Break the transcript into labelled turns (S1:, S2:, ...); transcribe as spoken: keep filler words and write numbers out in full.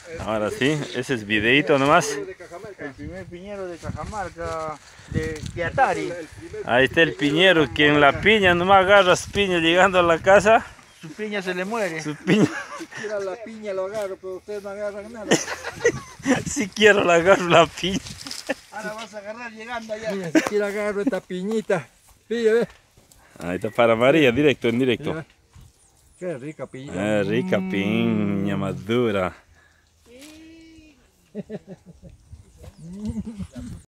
S1: Ahora sí, ese es videíto nomás.
S2: El primer piñero de Cajamarca, de, de Atari.
S1: Ahí está el piñero, que en la piña nomás agarras piña llegando a la casa.
S2: Su piña se le muere.
S1: Su piña.
S2: Si quiera la piña lo agarro, pero ustedes no agarran nada.
S1: Si quiero la agarro la piña.
S2: Ahora vas a agarrar llegando allá. Mira, si quiera agarro esta piñita. Pilla, ve.
S1: Ahí está para María, directo, en directo.
S2: Mira. Qué rica piña.
S1: Ah, rica piña madura.